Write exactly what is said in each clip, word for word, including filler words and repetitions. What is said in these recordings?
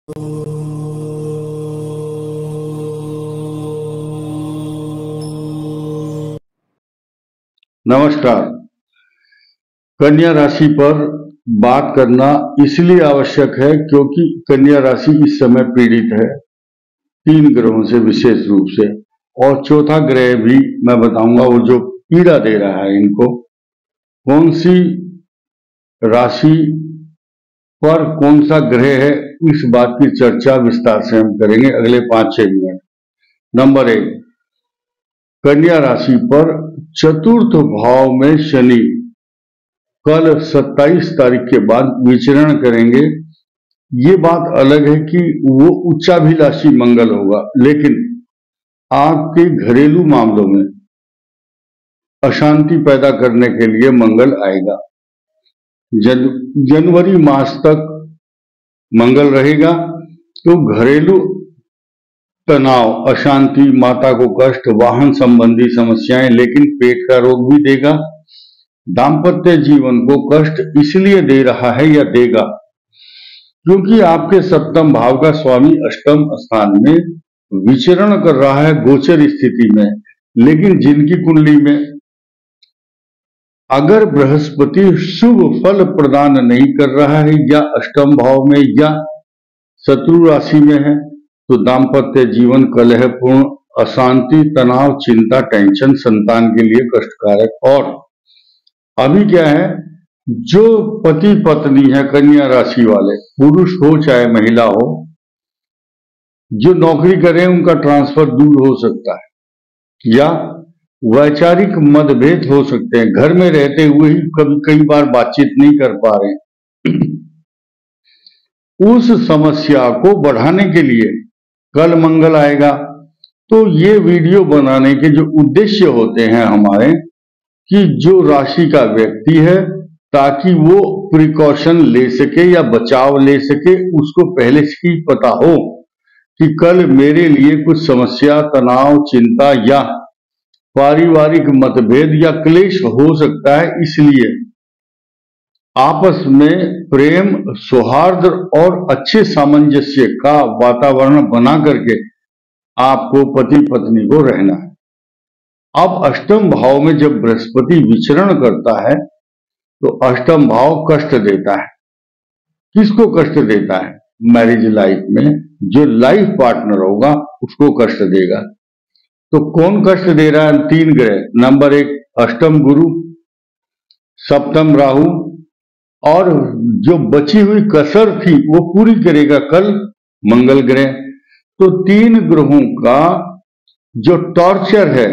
नमस्कार। कन्या राशि पर बात करना इसलिए आवश्यक है क्योंकि कन्या राशि इस समय पीड़ित है तीन ग्रहों से विशेष रूप से, और चौथा ग्रह भी मैं बताऊंगा वो जो पीड़ा दे रहा है इनको। कौन सी राशि पर कौन सा ग्रह है, इस बात की चर्चा विस्तार से हम करेंगे अगले पांच छह मिनट। नंबर एक, कन्या राशि पर चतुर्थ भाव में शनि कल सत्ताईस तारीख के बाद विचरण करेंगे। ये बात अलग है कि वो उच्चाभिलाषी मंगल होगा, लेकिन आपके घरेलू मामलों में अशांति पैदा करने के लिए मंगल आएगा। जन, जनवरी मास तक मंगल रहेगा, तो घरेलू तनाव, अशांति, माता को कष्ट, वाहन संबंधी समस्याएं, लेकिन पेट का रोग भी देगा। दाम्पत्य जीवन को कष्ट इसलिए दे रहा है या देगा क्योंकि आपके सप्तम भाव का स्वामी अष्टम स्थान में विचरण कर रहा है गोचर स्थिति में। लेकिन जिनकी कुंडली में अगर बृहस्पति शुभ फल प्रदान नहीं कर रहा है या अष्टम भाव में या शत्रु राशि में है, तो दाम्पत्य जीवन कलहपूर्ण, अशांति, तनाव, चिंता, टेंशन, संतान के लिए कष्टकारक। और अभी क्या है, जो पति पत्नी है कन्या राशि वाले, पुरुष हो चाहे महिला हो, जो नौकरी करें उनका ट्रांसफर दूर हो सकता है या वैचारिक मतभेद हो सकते हैं। घर में रहते हुए ही कभी कई बार बातचीत नहीं कर पा रहे। उस समस्या को बढ़ाने के लिए कल मंगल आएगा। तो ये वीडियो बनाने के जो उद्देश्य होते हैं हमारे, कि जो राशि का व्यक्ति है ताकि वो प्रिकॉशन ले सके या बचाव ले सके, उसको पहले से ही पता हो कि कल मेरे लिए कुछ समस्या, तनाव, चिंता या पारिवारिक मतभेद या क्लेश हो सकता है। इसलिए आपस में प्रेम, सौहार्द और अच्छे सामंजस्य का वातावरण बना करके आपको पति पत्नी को रहना है। अब अष्टम भाव में जब बृहस्पति विचरण करता है तो अष्टम भाव कष्ट देता है। किसको कष्ट देता है? मैरिज लाइफ में जो लाइफ पार्टनर होगा उसको कष्ट देगा। तो कौन कष्ट दे रहा है? तीन ग्रह। नंबर एक, अष्टम गुरु, सप्तम राहु, और जो बची हुई कसर थी वो पूरी करेगा कल मंगल ग्रह। तो तीन ग्रहों का जो टॉर्चर है,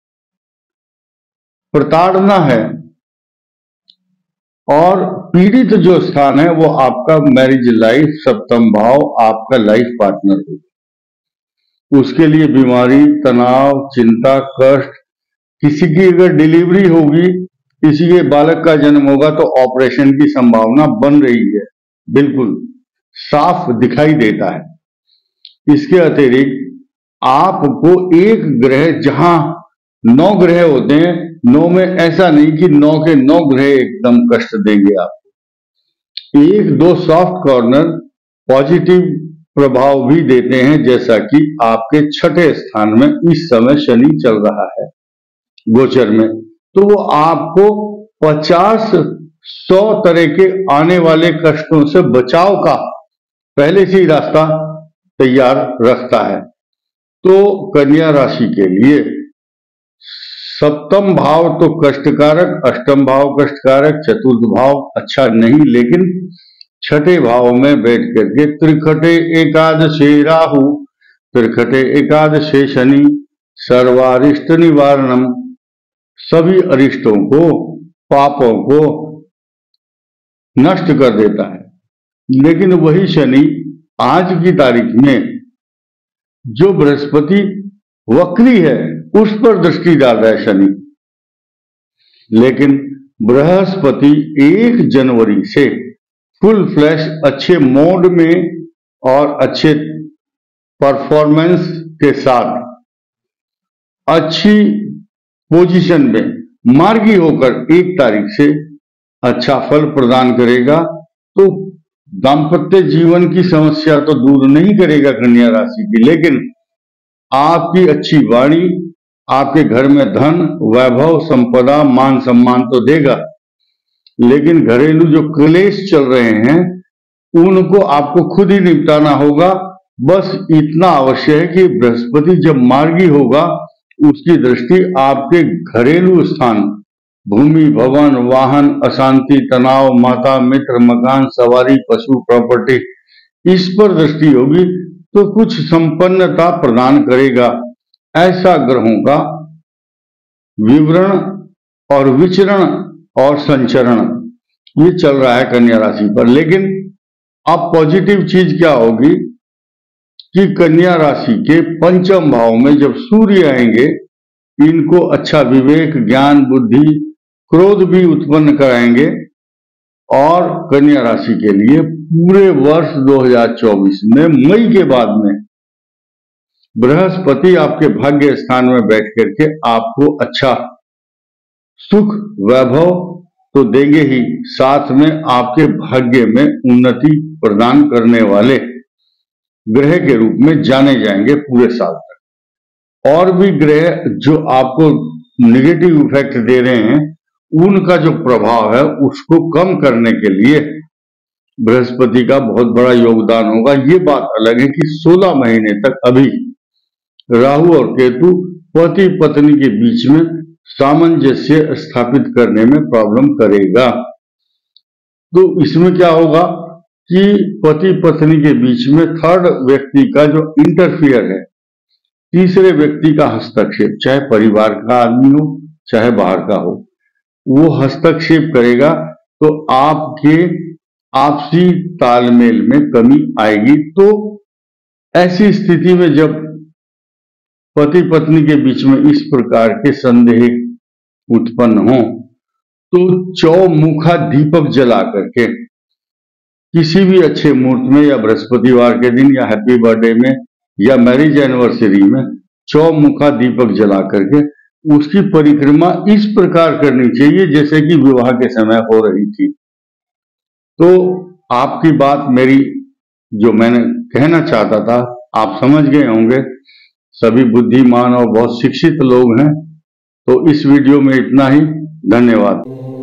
प्रताड़ना है और पीड़ित जो स्थान है वो आपका मैरिज लाइफ, सप्तम भाव आपका लाइफ पार्टनर होगा। उसके लिए बीमारी, तनाव, चिंता, कष्ट, किसी की अगर डिलीवरी होगी, किसी के बालक का जन्म होगा तो ऑपरेशन की संभावना बन रही है, बिल्कुल साफ दिखाई देता है। इसके अतिरिक्त आपको एक ग्रह, जहां नौ ग्रह होते हैं, नौ में ऐसा नहीं कि नौ के नौ ग्रह एकदम कष्ट देंगे आपको। एक दो सॉफ्ट कॉर्नर पॉजिटिव प्रभाव भी देते हैं, जैसा कि आपके छठे स्थान में इस समय शनि चल रहा है गोचर में। तो वो आपको पचास सौ तरह के आने वाले कष्टों से बचाव का पहले से ही रास्ता तैयार रखता है। तो कन्या राशि के लिए सप्तम भाव तो कष्टकारक, अष्टम भाव कष्टकारक, चतुर्थ भाव अच्छा नहीं, लेकिन छठे भाव में बैठ करके त्रिखटे एकादशे राहु, त्रिखटे एकादशे शनि, सर्वारिष्ट निवारणम, सभी अरिष्टों को, पापों को नष्ट कर देता है। लेकिन वही शनि आज की तारीख में जो बृहस्पति वक्री है उस पर दृष्टि डाल रहा है शनि। लेकिन बृहस्पति एक जनवरी से फुल फ्लैश अच्छे मोड में और अच्छे परफॉर्मेंस के साथ अच्छी पोजीशन में मार्गी होकर एक तारीख से अच्छा फल प्रदान करेगा। तो दाम्पत्य जीवन की समस्या तो दूर नहीं करेगा कन्या राशि की, लेकिन आपकी अच्छी वाणी आपके घर में धन, वैभव, संपदा, मान सम्मान तो देगा, लेकिन घरेलू जो क्लेश चल रहे हैं उनको आपको खुद ही निपटाना होगा। बस इतना अवश्य है कि बृहस्पति जब मार्गी होगा, उसकी दृष्टि आपके घरेलू स्थान, भूमि, भवन, वाहन, अशांति, तनाव, माता, मित्र, मकान, सवारी, पशु, प्रॉपर्टी, इस पर दृष्टि होगी तो कुछ संपन्नता प्रदान करेगा। ऐसा ग्रहों का विवरण और विचरण और संचरण ये चल रहा है कन्या राशि पर। लेकिन अब पॉजिटिव चीज क्या होगी कि कन्या राशि के पंचम भाव में जब सूर्य आएंगे, इनको अच्छा विवेक, ज्ञान, बुद्धि, क्रोध भी उत्पन्न कराएंगे। और कन्या राशि के लिए पूरे वर्ष दो हज़ार चौबीस में मई के बाद में बृहस्पति आपके भाग्य स्थान में बैठ करके आपको अच्छा सुख, वैभव तो देंगे ही, साथ में आपके भाग्य में उन्नति प्रदान करने वाले ग्रह के रूप में जाने जाएंगे पूरे साल तक। और भी ग्रह जो आपको नेगेटिव इफेक्ट दे रहे हैं, उनका जो प्रभाव है उसको कम करने के लिए बृहस्पति का बहुत बड़ा योगदान होगा। ये बात अलग है कि सोलह महीने तक अभी राहु और केतु पति पत्नी के बीच में सामंजस्य स्थापित करने में प्रॉब्लम करेगा। तो इसमें क्या होगा कि पति पत्नी के बीच में थर्ड व्यक्ति का जो इंटरफियर है, तीसरे व्यक्ति का हस्तक्षेप, चाहे परिवार का आदमी हो चाहे बाहर का हो, वो हस्तक्षेप करेगा तो आपके आपसी तालमेल में कमी आएगी। तो ऐसी स्थिति में जब पति पत्नी के बीच में इस प्रकार के संदेह उत्पन्न हो तो चौमुखा दीपक जला करके किसी भी अच्छे मुहूर्त में या बृहस्पतिवार के दिन या हैप्पी बर्थडे में या मैरिज एनिवर्सरी में चौमुखा दीपक जला करके उसकी परिक्रमा इस प्रकार करनी चाहिए जैसे कि विवाह के समय हो रही थी। तो आपकी बात मेरी जो मैंने कहना चाहता था आप समझ गए होंगे। सभी बुद्धिमान और बहुत शिक्षित लोग हैं। तो इस वीडियो में इतना ही। धन्यवाद।